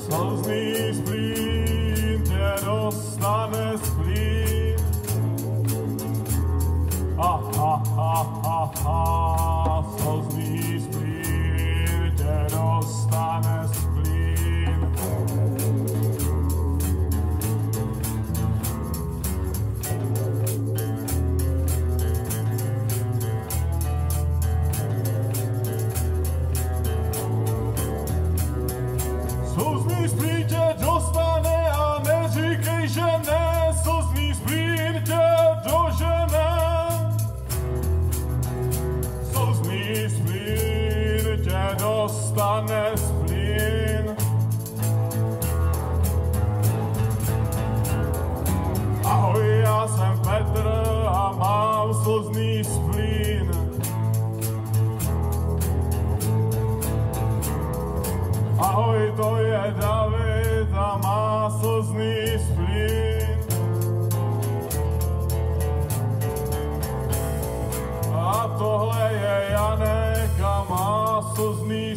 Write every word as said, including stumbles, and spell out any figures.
slzný splín tě dostane z klín. Ha, ha, ha, ha, ha, slzný splín tě dostane z klín. Slzný splín tě dostane a neříkej, že ne, slzný splín tě dožene. Slzný splín tě dostane z plín. Ahoj, já jsem Petr a mám slzný splín. Ahoj, to je David a má slzný splín. A tohle je Janek a má slzný